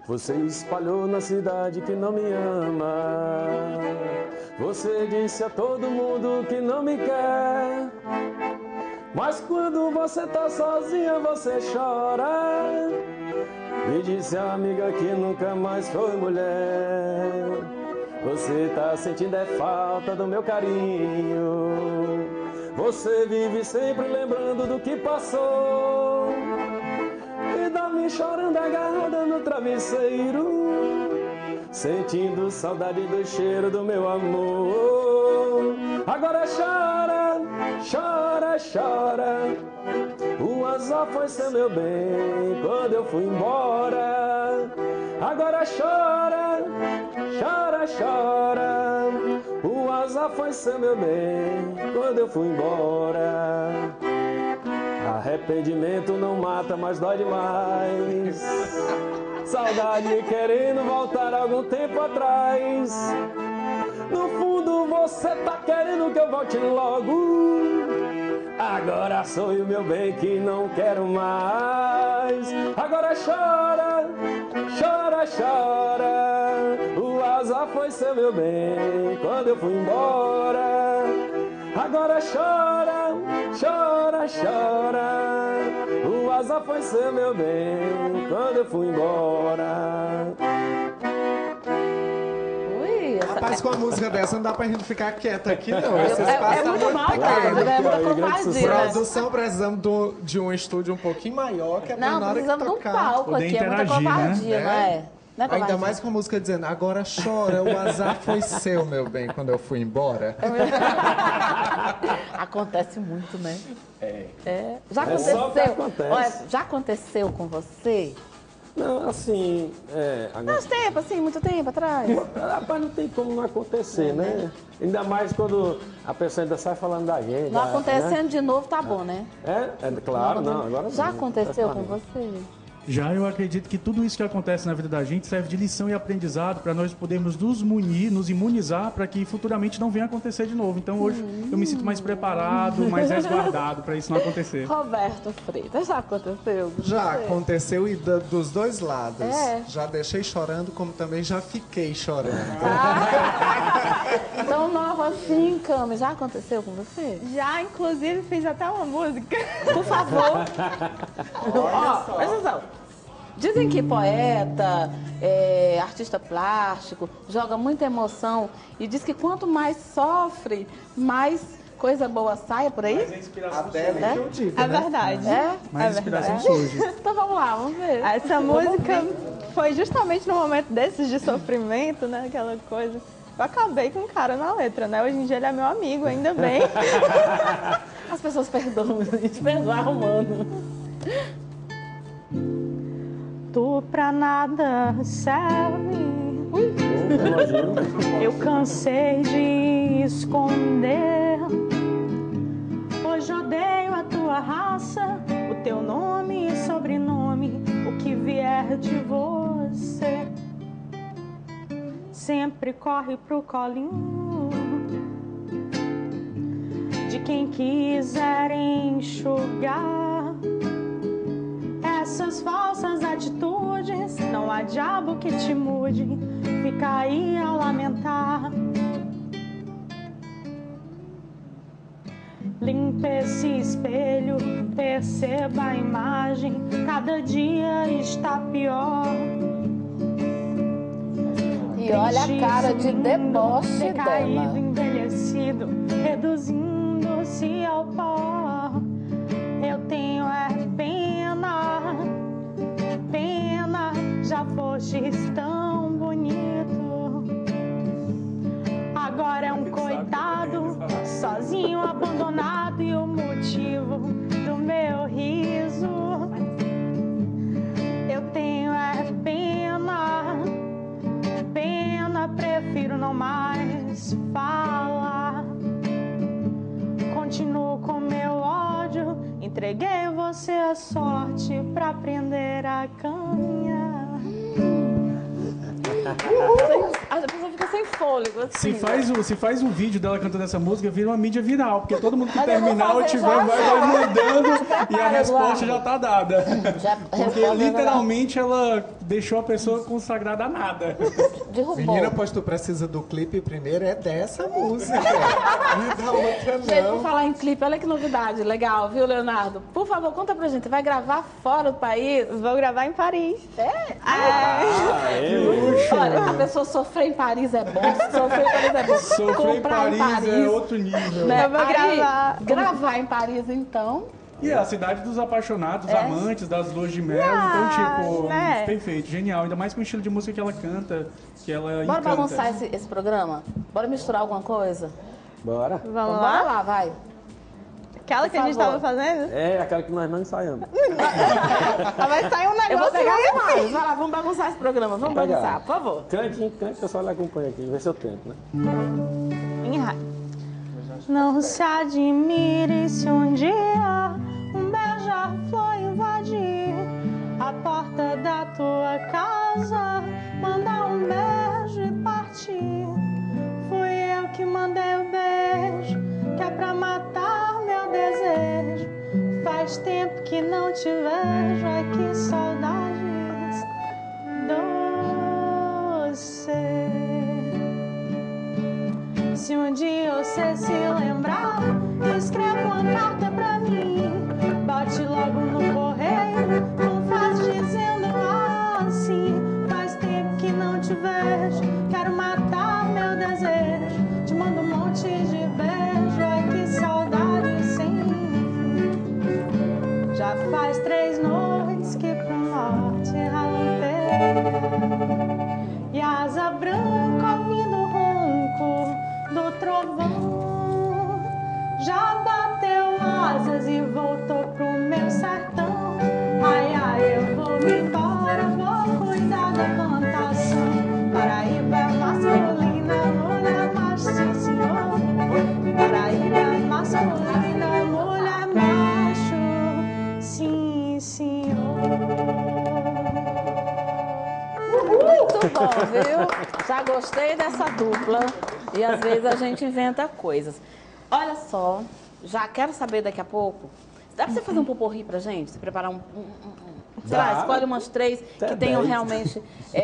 Você espalhou na cidade que não me ama. Você disse a todo mundo que não me quer. Mas quando você tá sozinha, você chora. Me disse a amiga que nunca mais foi mulher. Você tá sentindo falta do meu carinho. Você vive sempre lembrando do que passou. E dorme chorando agarrada no travesseiro, sentindo saudade do cheiro do meu amor. Agora chora, chora, chora. O azar foi ser meu bem quando eu fui embora. Agora chora, chora, chora. O azar foi ser meu bem quando eu fui embora. Arrependimento não mata, mas dói demais. Saudade querendo voltar algum tempo atrás. No fundo você tá querendo que eu volte logo. Agora sou eu, meu bem, que não quero mais. Agora chora, chora, chora. O azar foi ser meu bem quando eu fui embora. Agora chora, chora, chora. O azar foi ser meu bem quando eu fui embora. Rapaz, com a música dessa não dá pra gente ficar quieta aqui, não. Esse espaço é muito mal pequeno. dado, né? Muita covardia. Produção, precisamos de um estúdio um pouquinho maior, que é pra Não, na hora que precisamos de um palco poder aqui, é muita interagir, covardia, né? não é? Não é Ainda covardia. mais com a música dizendo, agora chora, o azar foi seu, meu bem, quando eu fui embora. Acontece muito, né? É. Já É só o que aconteceu. acontece. Olha, já aconteceu com você? Não, assim, agora... Faz tempo, assim, muito tempo atrás. Rapaz, não tem como não acontecer, né? Ainda mais quando a pessoa ainda sai falando da gente. Não acontecendo né? de novo, tá bom, né? Claro, não, agora Já não, aconteceu com não. você? Já eu acredito que tudo isso que acontece na vida da gente serve de lição e aprendizado para nós podermos nos munir, nos imunizar para que futuramente não venha acontecer de novo. Então hoje eu me sinto mais preparado, mais resguardado para isso não acontecer. Roberto Freitas, já aconteceu? com Já você? aconteceu e dos dois lados. É. Já deixei chorando, como também já fiquei chorando. Tão nova assim, Cami, já aconteceu com você? Já, inclusive, fiz até uma música. Por favor. Ó, presta atenção. Dizem que poeta, artista plástico, joga muita emoção e diz que quanto mais sofre, mais coisa boa sai por aí. Até né? que eu digo, É né? verdade. É? Mais É inspiração verdade. surge. Então vamos lá, vamos ver. Essa música foi justamente no momento desses de sofrimento, né? Aquela coisa. Eu acabei com o cara na letra, né? Hoje em dia ele é meu amigo, ainda bem. As pessoas perdoam, a gente perdoa humano. Tu pra nada serve. Eu cansei de esconder. Hoje odeio a tua raça, o teu nome e sobrenome, o que vier de você. Sempre corre pro colinho de quem quiser enxugar essas falsas atitudes. Não há diabo que te mude, fica aí a lamentar. Limpe esse espelho, perceba a imagem, cada dia está pior. E olha a cara de deboche decaído, dela. envelhecido, reduzindo-se ao pó. Eu tenho pena, pena, já fostes tão bonito. Agora é um coitado, sozinho, abandonado, e o motivo do meu riso. Eu tenho pena, pena, prefiro não mais falar. Continuo com meu ódio, entreguei você a sorte pra aprender a caminhar. A pessoa fica sem fôlego, assim. Se faz um vídeo dela cantando essa música, vira uma mídia viral, porque todo mundo que Mas eu vou terminar ou fazer tiver já, vai mandando e a resposta Eduardo. já tá dada. Porque resposta literalmente ela deixou a pessoa consagrada a nada. Derrubou. Menina, pois tu precisa do clipe primeiro, é dessa música. Não é da outra, Gente, por não. falar em clipe, olha que novidade legal, viu, Leonardo? Por favor, conta pra gente. Vai gravar fora do país? Vou gravar em Paris. Olha, a pessoa sofrer em Paris é bom, sofrer em Paris é bom. Sofrer em Comprar Paris é outro nível. né? Eu vou Aí, gravar. gravar em Paris, então. E é a cidade dos apaixonados, amantes, das luas de mel. Então, tipo, né? perfeito, genial. Ainda mais com o estilo de música que ela canta, que ela Bora encanta. bagunçar esse programa? Bora misturar alguma coisa? Bora. Vamos Então, lá? bora lá, vai. Aquela que a gente favor. tava fazendo? É aquela que nós não ensaiamos. Vai sair um Eu vou negócio pegar aí. as imagens. Vai lá, vamos bagunçar esse programa. Vamos Vou pegar. bagunçar, por favor. Cante, que eu só lhe acompanho aqui, vê seu tempo, né? Em raio. Não se admire se um dia um beija-flor invadir a porta da tua casa, mandar um beijo e partir. Fui eu que mandei o beijo, que é pra matar meu desejo. Faz tempo que não te vejo, ai que saudades doce. Se um dia você se lembrar, escreva uma carta pra mim. Bote logo no correio, com frase dizendo assim: faz tempo que não te vejo, quero matar meu desejo. Te mando um monte de beijo, ai que saudade sem fim. Já faz 3 noites que pro norte ralampei e asa branca ouvindo o ronco do trovão. Já bateu asas e voltou pro meu sertão. Ai, ai, eu vou me embora, vou cuidar da plantação. Paraíba masculina, mulher macho, sim senhor. Paraíba masculina, mulher macho, sim senhor. Muito bom, viu? Já gostei dessa dupla. E às vezes a gente inventa coisas. Olha só, já quero saber daqui a pouco. Dá pra você fazer um poporri pra gente? Você preparar sei lá, Dá. escolhe umas 3 Até que tenham 10. realmente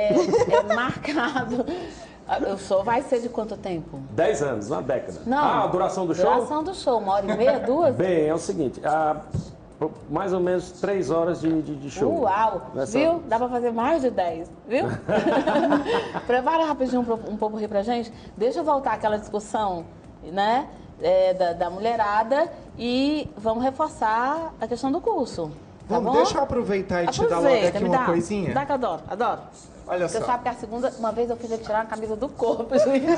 marcado. O show vai ser de quanto tempo? 10 anos, uma década. Não. A duração do show? Duração do show, 1h30, 2? Bem, é o seguinte, mais ou menos 3 horas de show. Uau! Nessa- Viu? Dá pra fazer mais de 10, viu? Prepara rapidinho um poporri pra gente. Deixa eu voltar àquela discussão, né? Da mulherada e vamos reforçar a questão do curso. Tá Vamos, bom? deixa eu aproveitar e te dar logo Aproveita, aqui me uma dá. coisinha. Dá que eu adoro, adoro. Olha Você só. sabe que a segunda, uma vez eu fiz ele tirar a camisa do corpo, gente.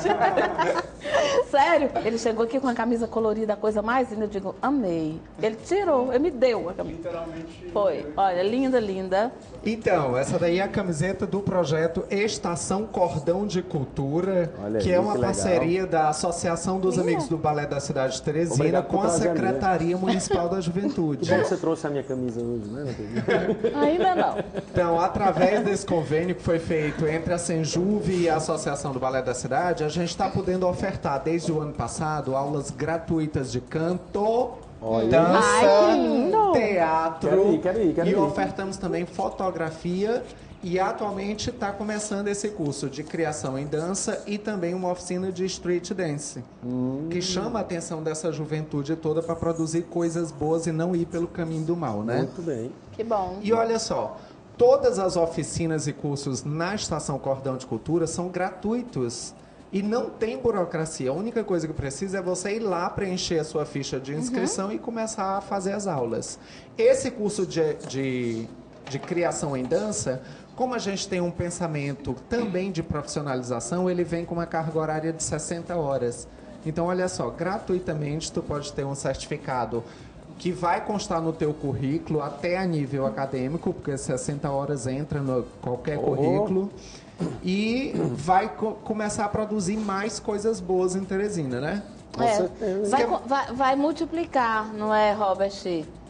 Sério, ele chegou aqui com a camisa colorida, a coisa mais linda, eu digo, amei. Ele tirou, ele me deu a camisa. Literalmente. Foi, olha, linda, linda. Então, essa daí é a camiseta do projeto Estação Cordão de Cultura, Olha que aí, é uma que legal. parceria da Associação dos Amigos do Balé da cidade de Teresina Obrigado por com a trazer a minha. Secretaria Municipal da Juventude. Que bom que você trouxe a minha camisa hoje, né? Ainda não. Então, através desse convênio que foi feito entre a Senjuve e a Associação do Balé da Cidade, a gente está podendo ofertar desde o ano passado aulas gratuitas de canto, Olha. dança, Ai, que lindo! teatro Quero ir. e ofertamos também fotografia. E atualmente está começando esse curso de criação em dança e também uma oficina de street dance, que chama a atenção dessa juventude toda para produzir coisas boas e não ir pelo caminho do mal, né? Muito bem. Que bom. E olha só, todas as oficinas e cursos na Estação Cordão de Cultura são gratuitos e não tem burocracia. A única coisa que precisa é você ir lá preencher a sua ficha de inscrição e começar a fazer as aulas. Esse curso de criação em dança, como a gente tem um pensamento também de profissionalização, ele vem com uma carga horária de 60 horas. Então, olha só, gratuitamente tu pode ter um certificado que vai constar no teu currículo até a nível acadêmico, porque 60 horas entra no qualquer currículo, e vai começar a produzir mais coisas boas em Teresina, né? Com certeza. Vai multiplicar, não é, Robert?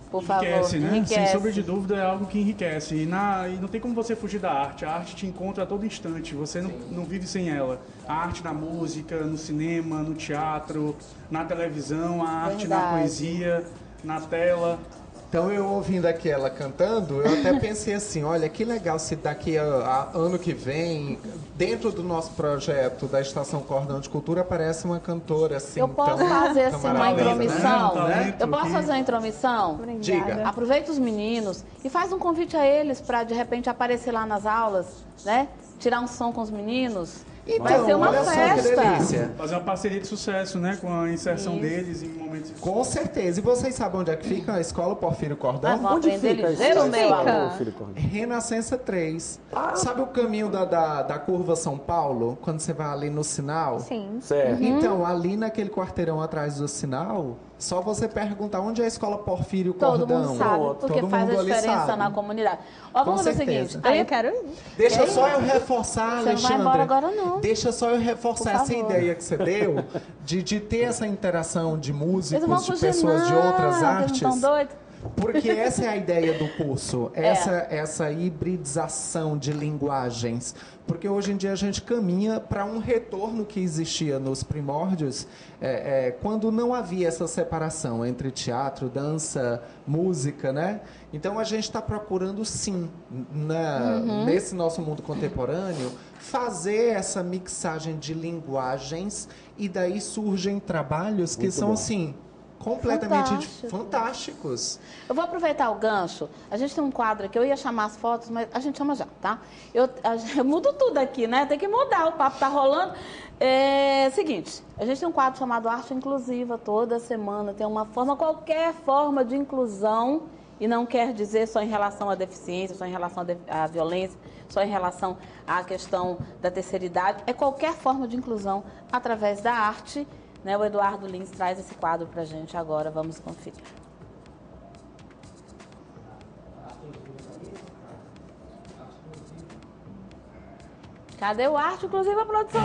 Por favor, Enriquece, né? enriquece. Sem sombra de dúvida, é algo que enriquece. E não tem como você fugir da arte. A arte te encontra a todo instante. Você não vive sem ela. A arte na música, no cinema, no teatro, na televisão, a arte na Verdade. poesia, na tela. Então, eu ouvindo aqui ela cantando, eu até pensei assim, olha, que legal se daqui a ano que vem, dentro do nosso projeto da Estação Cordão de Cultura, aparece uma cantora assim. Eu posso tão- fazer tão assim, uma maravilhosa, intromissão? né? Eu posso fazer uma intromissão? Obrigada. Diga. Aproveita os meninos e faz um convite a eles para de repente aparecer lá nas aulas, né? Tirar um som com os meninos. Então, Vai ser uma olha só que festa. delícia. Fazer uma parceria de sucesso, né? Com a inserção deles em momentos... Com certeza. E vocês sabem onde é que fica a Escola Porfírio Cordão? Nós vamos Onde aprender fica ligeiro, essa meu escola, amor. ô, filho Cordão? Renascença 3. Sabe o caminho da curva São Paulo? Quando você vai ali no sinal? Sim. Certo. Então, ali naquele quarteirão atrás do sinal, só você perguntar onde é a Escola Porfírio Todo Cordão. mundo sabe, porque Todo faz mundo a ali diferença sabe. na comunidade. Ó, vamos fazer o certeza. seguinte. Ah, eu quero ir. Deixa só eu reforçar, Você não vai Alexandre. embora agora, não. Deixa só eu reforçar Por essa favor. ideia que você deu de ter essa interação de Eles não vão músicos, de fugir, pessoas de não, outras eles artes. não estão doidos? Porque essa é a ideia do curso, É. essa hibridização de linguagens. Porque hoje em dia a gente caminha para um retorno que existia nos primórdios, quando não havia essa separação entre teatro, dança, música, né? Então a gente está procurando, sim, nesse nosso mundo contemporâneo, fazer essa mixagem de linguagens e daí surgem trabalhos que Muito são, bom. assim, completamente Fantástico. fantásticos. Eu vou aproveitar o gancho. A gente tem um quadro aqui, eu ia chamar as fotos, mas a gente chama já, tá? Eu mudo tudo aqui, né? Tem que mudar, o papo tá rolando. Seguinte, a gente tem um quadro chamado Arte Inclusiva, toda semana tem uma forma, qualquer forma de inclusão, e não quer dizer só em relação à deficiência, só em relação à violência, só em relação à questão da terceira idade, é qualquer forma de inclusão através da arte. Né, o Eduardo Lins traz esse quadro pra gente agora, vamos conferir. Cadê o arte, inclusive a produção?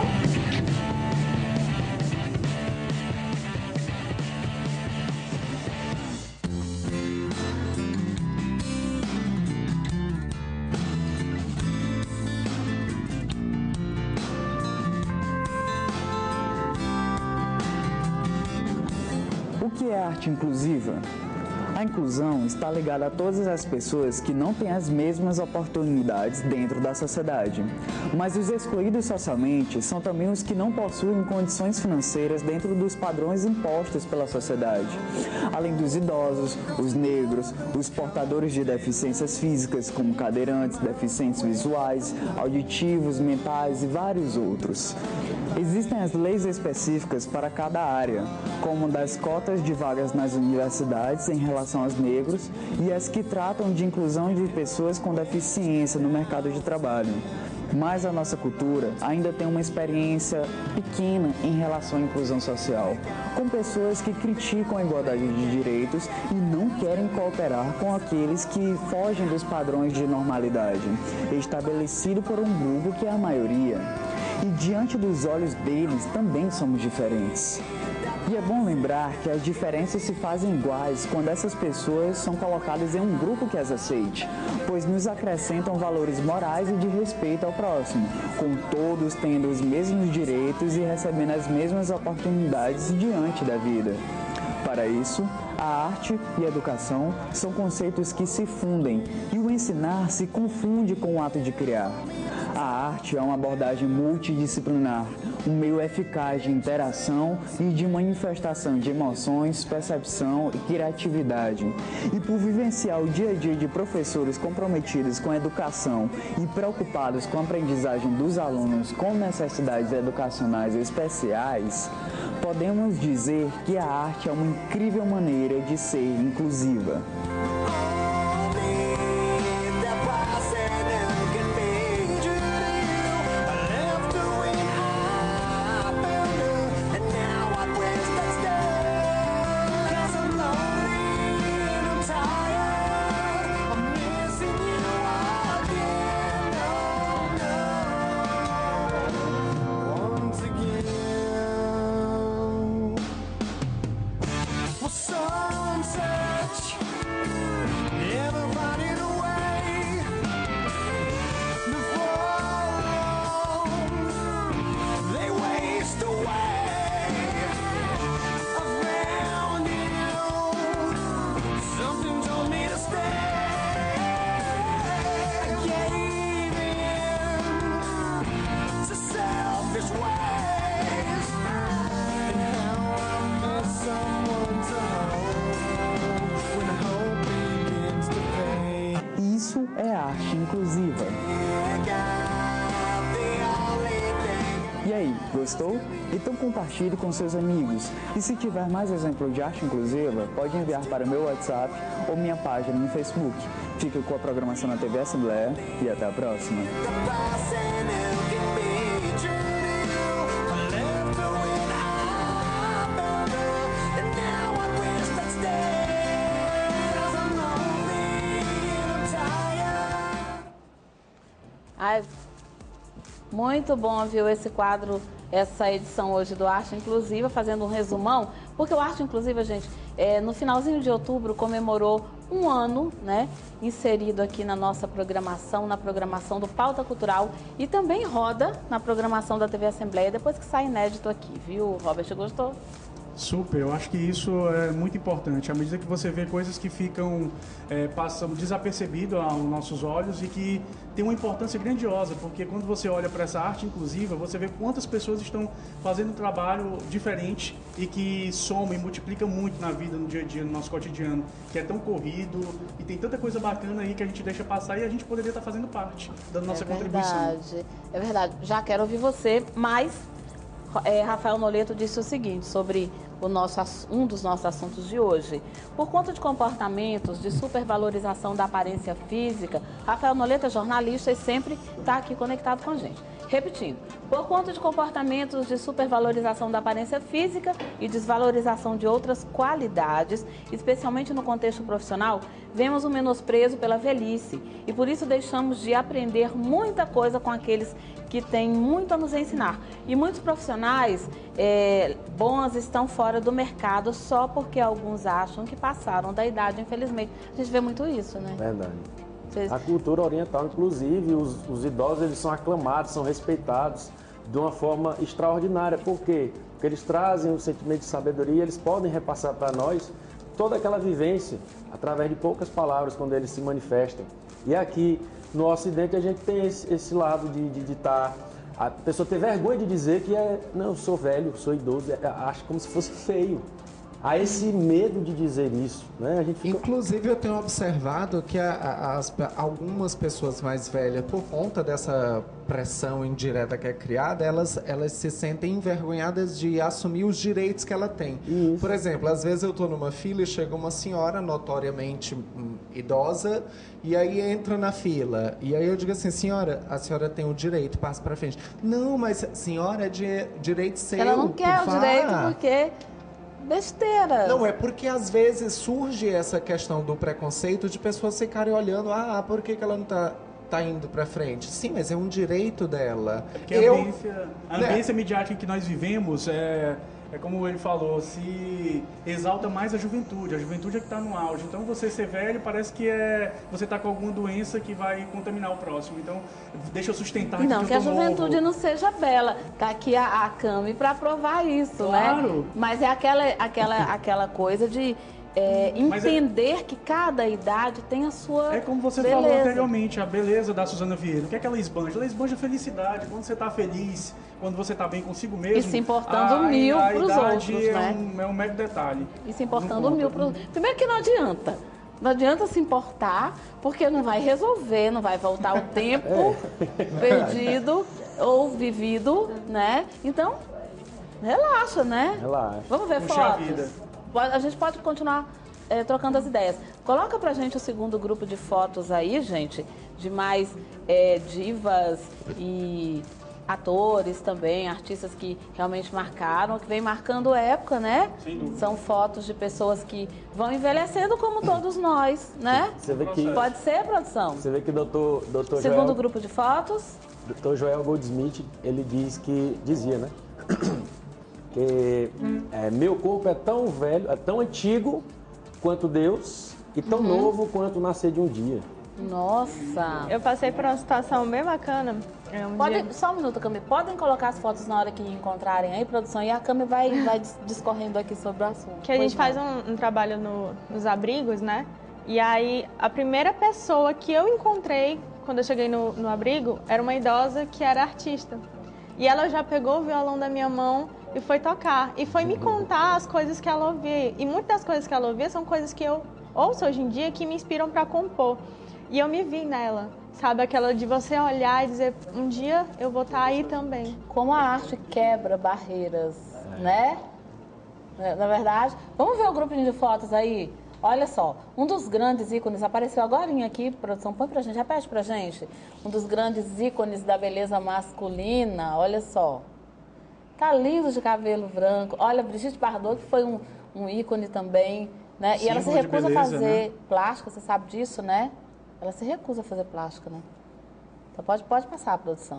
O que é arte inclusiva? A inclusão está ligada a todas as pessoas que não têm as mesmas oportunidades dentro da sociedade. Mas os excluídos socialmente são também os que não possuem condições financeiras dentro dos padrões impostos pela sociedade. Além dos idosos, os negros, os portadores de deficiências físicas, como cadeirantes, deficientes visuais, auditivos, mentais e vários outros. Existem as leis específicas para cada área, como das cotas de vagas nas universidades em relação aos negros e as que tratam de inclusão de pessoas com deficiência no mercado de trabalho. Mas a nossa cultura ainda tem uma experiência pequena em relação à inclusão social, com pessoas que criticam a igualdade de direitos e não querem cooperar com aqueles que fogem dos padrões de normalidade, estabelecido por um grupo que é a maioria. E diante dos olhos deles também somos diferentes. E é bom lembrar que as diferenças se fazem iguais quando essas pessoas são colocadas em um grupo que as aceite, pois nos acrescentam valores morais e de respeito ao próximo, com todos tendo os mesmos direitos e recebendo as mesmas oportunidades diante da vida. Para isso, a arte e a educação são conceitos que se fundem e o ensinar se confunde com o ato de criar. A arte é uma abordagem multidisciplinar, um meio eficaz de interação e de manifestação de emoções, percepção e criatividade. E por vivenciar o dia a dia de professores comprometidos com a educação e preocupados com a aprendizagem dos alunos com necessidades educacionais especiais, podemos dizer que a arte é uma incrível maneira de ser inclusiva. arte inclusiva. E aí, gostou? Então compartilhe com seus amigos. E se tiver mais exemplo de arte inclusiva, pode enviar para o meu WhatsApp ou minha página no Facebook. Fica com a programação na TV Assembleia e até a próxima. Ai, muito bom, viu, esse quadro, essa edição hoje do Arte Inclusiva, fazendo um resumão, porque o Arte Inclusiva, gente, no finalzinho de outubro comemorou um ano, né, inserido aqui na nossa programação, na programação do Pauta Cultural e também roda na programação da TV Assembleia, depois que sai inédito aqui, viu, Robert, gostou? Super, eu acho que isso é muito importante. À medida que você vê coisas que passam desapercebido aos nossos olhos e que tem uma importância grandiosa, porque quando você olha para essa arte inclusiva, você vê quantas pessoas estão fazendo um trabalho diferente e que soma e multiplica muito na vida, no dia a dia, no nosso cotidiano, que é tão corrido e tem tanta coisa bacana aí que a gente deixa passar e a gente poderia estar fazendo parte da nossa contribuição. É verdade. Já quero ouvir você, mas Rafael Noleto disse o seguinte sobre um dos nossos assuntos de hoje. Por conta de comportamentos de supervalorização da aparência física, Rafael Noleto é jornalista e sempre está aqui conectado com a gente. Repetindo, por conta de comportamentos de supervalorização da aparência física e desvalorização de outras qualidades, especialmente no contexto profissional, vemos um menosprezo pela velhice e por isso deixamos de aprender muita coisa com aqueles que têm muito a nos ensinar. E muitos profissionais bons estão fora do mercado só porque alguns acham que passaram da idade, infelizmente. A gente vê muito isso, né? Verdade. A cultura oriental, inclusive, os idosos, eles são aclamados, são respeitados de uma forma extraordinária. Por quê? Porque eles trazem um sentimento de sabedoria, eles podem repassar para nós toda aquela vivência através de poucas palavras quando eles se manifestam. E aqui no Ocidente a gente tem esse lado de estar... A pessoa ter vergonha de dizer que não, eu sou velho, sou idoso, acha como se fosse feio. Há esse medo de dizer isso, né? Inclusive, eu tenho observado que algumas pessoas mais velhas, por conta dessa pressão indireta que é criada, elas se sentem envergonhadas de assumir os direitos que ela tem. Isso. Por exemplo, às vezes eu estou numa fila e chega uma senhora notoriamente idosa e aí entra na fila. E aí eu digo assim, senhora, a senhora tem o direito, passa para frente. Não, mas senhora, é direito seu. Ela não quer o direito porque... besteira. Não, é porque às vezes surge essa questão do preconceito de pessoas ficarem olhando, por que ela não tá indo pra frente? Sim, mas é um direito dela. Porque a ambiência midiática que nós vivemos é como ele falou, se exalta mais a juventude é que está no auge. Então você ser velho parece que você está com alguma doença que vai contaminar o próximo. Então deixa eu sustentar aqui. Não, que a juventude não seja bela. Tá aqui a Cami para provar isso, claro, né? Mas é aquela coisa de entender que cada idade tem a sua É como você beleza. Falou anteriormente, a beleza da Suzana Vieira. O que é que ela esbanja? Ela esbanja felicidade. Quando você está feliz, quando você está bem consigo mesmo... E se importando mil para os outros, né? É um mero detalhe. E se importando mil para os outros. Primeiro que não adianta. Não adianta se importar, porque não vai resolver, não vai voltar o tempo perdido ou vivido, né? Então, relaxa, né? Relaxa. Vamos ver fotos. A gente pode continuar trocando as ideias. Coloca pra gente o segundo grupo de fotos aí, gente, de mais divas e atores também, artistas que realmente marcaram, que vem marcando época, né? Sem dúvida. São fotos de pessoas que vão envelhecendo como todos nós, né? Você vê que... Pode ser, produção? Você vê que o doutor Segundo Joel, grupo de fotos. Dr. Joel Goldsmith, ele dizia, né? Que meu corpo é tão velho, é tão antigo quanto Deus e tão novo quanto nascer de um dia. Nossa! Eu passei por uma situação bem bacana. Só um minuto, Cami. Podem colocar as fotos na hora que encontrarem aí, produção, e a Cami vai discorrendo aqui sobre o assunto. Que a gente faz um trabalho nos abrigos, né? E aí, a primeira pessoa que eu encontrei quando eu cheguei no abrigo era uma idosa que era artista. E ela já pegou o violão da minha mão e foi tocar. E foi me contar as coisas que ela ouvia. E muitas das coisas que ela ouvia são coisas que eu ouço hoje em dia que me inspiram para compor. E eu me vi nela, sabe? Aquela de você olhar e dizer, um dia eu vou estar aí também. Como a arte quebra barreiras, né? Na verdade, vamos ver o grupinho de fotos aí? Olha só, um dos grandes ícones, apareceu agorinha aqui, produção, põe pra gente, repete pra gente. Um dos grandes ícones da beleza masculina, olha só. Tá lindo de cabelo branco. Olha, Brigitte Bardot, que foi um ícone também, né? E ela se recusa a fazer plástica, você sabe disso, né? Ela se recusa a fazer plástica, né? Então pode passar a produção.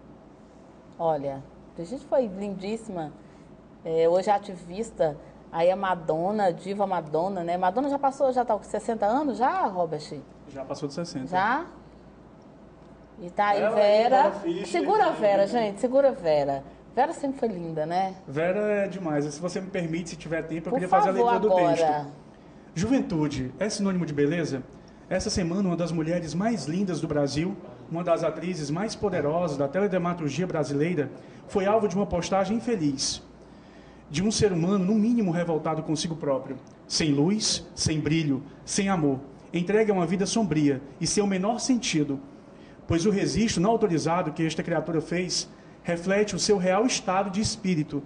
Olha, Brigitte foi lindíssima. Hoje é ativista. Aí a Madonna, diva Madonna, né? Madonna já tá com 60 anos já, Robert? Já passou de 60. Já? E tá aí Vera. Segura a Vera, gente, segura a Vera. Vera sempre foi linda, né? Vera é demais. Se você me permite, se tiver tempo, eu Por queria fazer a leitura agora. do texto. Juventude é sinônimo de beleza? Essa semana, uma das mulheres mais lindas do Brasil, uma das atrizes mais poderosas da teledramaturgia brasileira, foi alvo de uma postagem infeliz de um ser humano, no mínimo, revoltado consigo próprio, sem luz, sem brilho, sem amor, entregue a uma vida sombria e sem o menor sentido, pois o registro não autorizado que esta criatura fez reflete o seu real estado de espírito,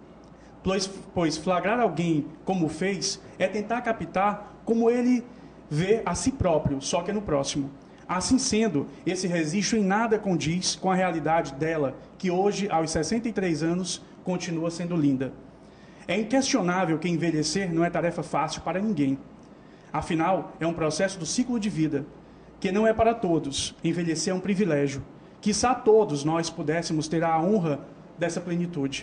pois flagrar alguém como fez é tentar captar como ele vê a si próprio, só que no próximo. Assim sendo, esse registro em nada condiz com a realidade dela, que hoje, aos 63 anos, continua sendo linda. É inquestionável que envelhecer não é tarefa fácil para ninguém. Afinal, é um processo do ciclo de vida, que não é para todos. Envelhecer é um privilégio. Quiçá todos nós pudéssemos ter a honra dessa plenitude.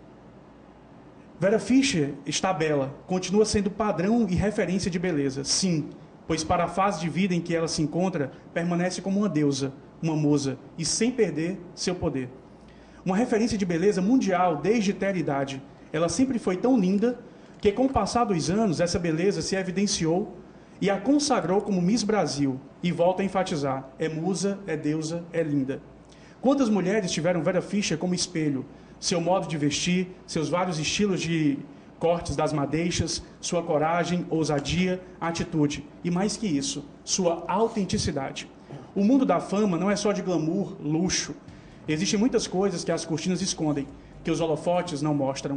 Vera Fischer está bela, continua sendo padrão e referência de beleza, sim, pois para a fase de vida em que ela se encontra, permanece como uma deusa, uma musa, e sem perder seu poder. Uma referência de beleza mundial desde a eternidade. Ela sempre foi tão linda que, com o passar dos anos, essa beleza se evidenciou e a consagrou como Miss Brasil. E volta a enfatizar, é musa, é deusa, é linda. Quantas mulheres tiveram Vera Fischer como espelho? Seu modo de vestir, seus vários estilos de cortes das madeixas, sua coragem, ousadia, atitude. E mais que isso, sua autenticidade. O mundo da fama não é só de glamour, luxo. Existem muitas coisas que as cortinas escondem, que os holofotes não mostram.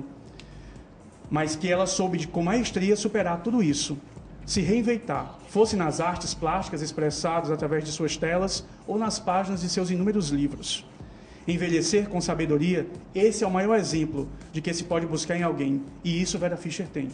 Mas que ela soube com maestria superar tudo isso, se reinventar, fosse nas artes plásticas expressadas através de suas telas ou nas páginas de seus inúmeros livros. Envelhecer com sabedoria, esse é o maior exemplo de que se pode buscar em alguém, e isso Vera Fischer tem.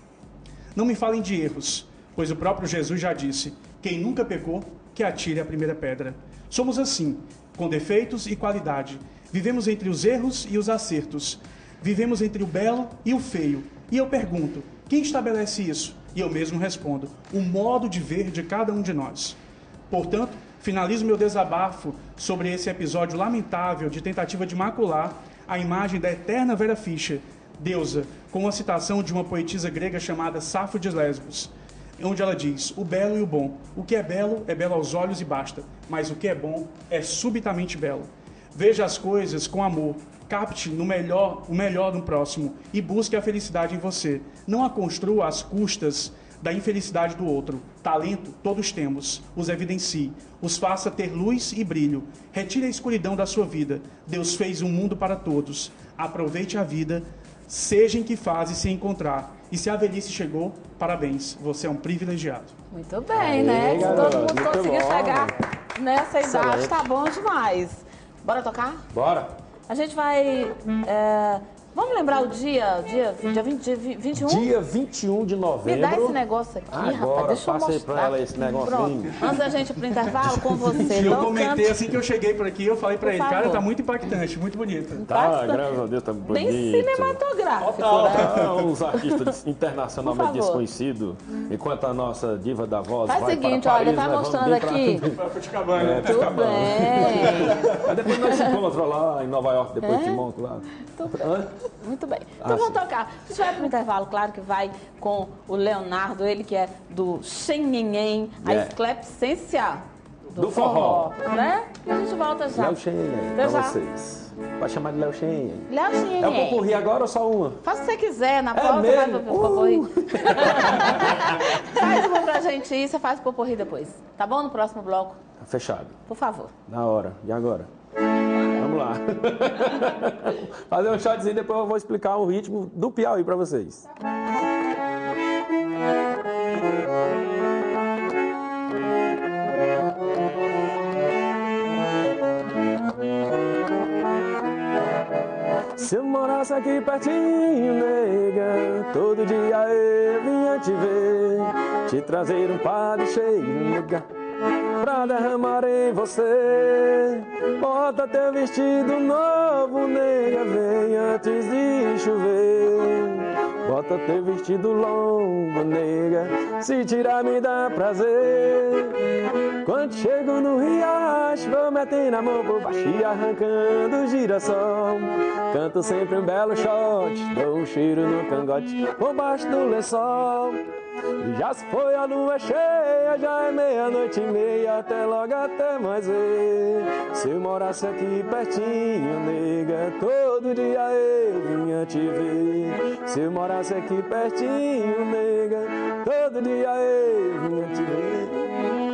Não me falem de erros, pois o próprio Jesus já disse, quem nunca pecou, que atire a primeira pedra. Somos assim, com defeitos e qualidade. Vivemos entre os erros e os acertos. Vivemos entre o belo e o feio. E eu pergunto, quem estabelece isso? E eu mesmo respondo, o modo de ver de cada um de nós. Portanto, finalizo meu desabafo sobre esse episódio lamentável de tentativa de macular a imagem da eterna Vera Fischer, deusa, com uma citação de uma poetisa grega chamada Safo de Lesbos, onde ela diz, o belo e o bom. O que é belo aos olhos e basta, mas o que é bom é subitamente belo. Veja as coisas com amor, capte o melhor do próximo e busque a felicidade em você. Não a construa às custas da infelicidade do outro. Talento todos temos, os evidencie, os faça ter luz e brilho. Retire a escuridão da sua vida. Deus fez um mundo para todos. Aproveite a vida, seja em que fase se encontrar. E se a velhice chegou, parabéns, você é um privilegiado. Muito bem, né? Se todo mundo conseguiu chegar nessa idade, Excelente. tá bom demais. Bora tocar? Bora! A gente vai... vamos lembrar o dia 21? Dia 21 de novembro. Me dá esse negócio aqui, Agora, rapaz. Deixa eu passa aí mostrar. pra ela esse negocinho. Pronto. Antes da gente ir pro intervalo com você. E eu Não comentei cante- assim que eu cheguei por aqui, eu falei pra Por ele, favor. cara, tá muito impactante, muito bonito. Tá, Bastante. graças a Deus, tá bonito. Bem cinematográfico, né? Ah, uns artistas internacionalmente Por favor. desconhecidos, enquanto a nossa diva da voz Faz o vai seguinte, para Paris, olha, tá nós mostrando vamos bem aqui. Pra Copacabana. Tudo bem. Aí depois nós se encontramos lá em Nova York, depois te monto lá. Muito bem. Então vamos tocar. A gente vai pro intervalo, claro que vai com o Leonardo, ele que é do Xenhenhen, a Yeah. esclepsência do forró. Né? A gente volta já. Léo Xenhen, pra Eu já. vocês. Vai chamar de Léo Xenhen. Léo Xinhen. É o popurri agora ou só uma? Faz o que você quiser, na próxima faz mesmo? o popurri. Faz uma pra gente ir, você faz o popurri depois. Tá bom? No próximo bloco, Fechado. por favor. Da hora. E agora? Vamos lá. Fazer um shotzinho, depois eu vou explicar o ritmo do Piauí pra vocês. Se eu morasse aqui pertinho, nega, todo dia eu vinha te ver, te trazer um par de cheiro, nega, pra derramar em você. Bota teu vestido novo, nega, vem antes de chover. Bota teu vestido longo, nega, se tirar me dá prazer. Quando chego no riacho, vou metendo a mão por baixo e arrancando o girassol. Canto sempre um belo shot, dou um cheiro no cangote por baixo do lençol. E já se foi a lua cheia, já é 00:30, até logo, até mais ver. Se eu morasse aqui pertinho, nega, todo dia eu vinha te ver. Se eu morasse aqui pertinho, nega, todo dia eu vinha te ver.